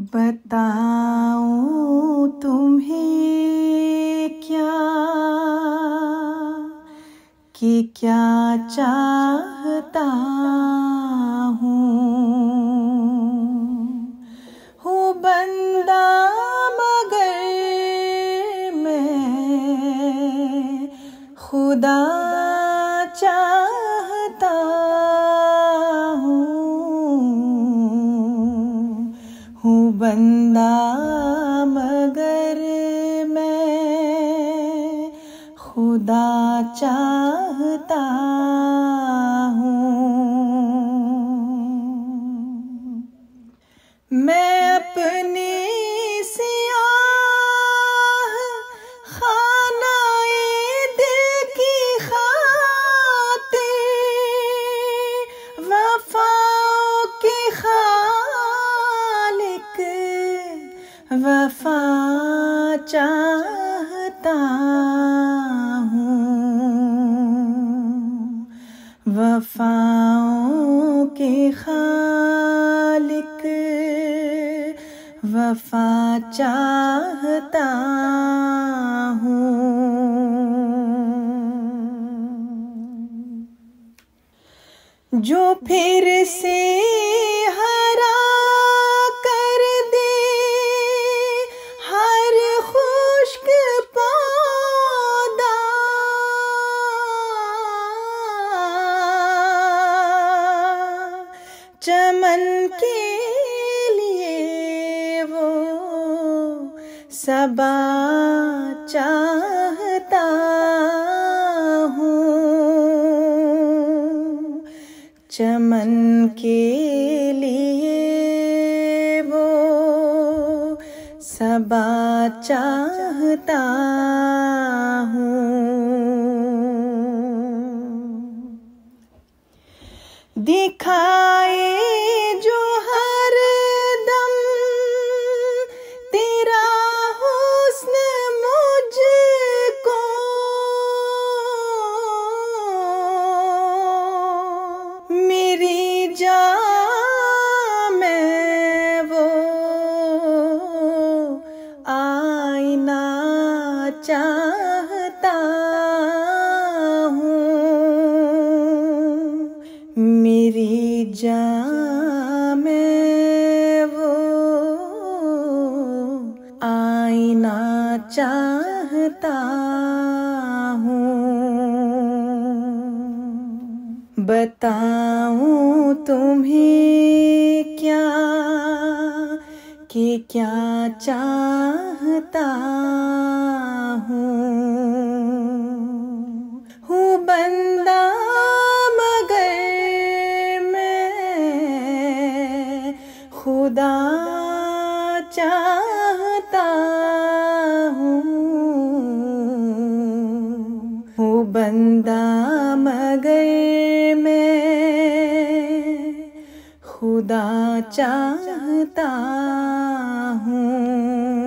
बताऊं तुम्हें क्या कि क्या चाहता हूँ बंदा मगर मैं खुदा चाहता हूँ बंदा मगर मैं खुदा चाहता हूँ। मैं अपने सियाह खानाए दिल की खातिर वफाओं के खालिक वफा चाहता हूँ वफाओं के खालिक वफा चाहता हूँ। जो फिर से हरा कर दे हर खुश्क पौधा चमन के लिए वो सबा चाहता हूँ चमन के लिए वो सबा चाहता हूँ। दिखाए जो हर दम तेरा हुस्न मुझको मेरी जान में वो आईना चाहता हूँ मेरी जान में वो आईना चाहता हूँ। बताऊं तुम्हें क्या कि क्या चाहता हूँ बंदा मगर मैं खुदा चाहता हूँ बंदा मगर मैं खुदा चाहता हूँ।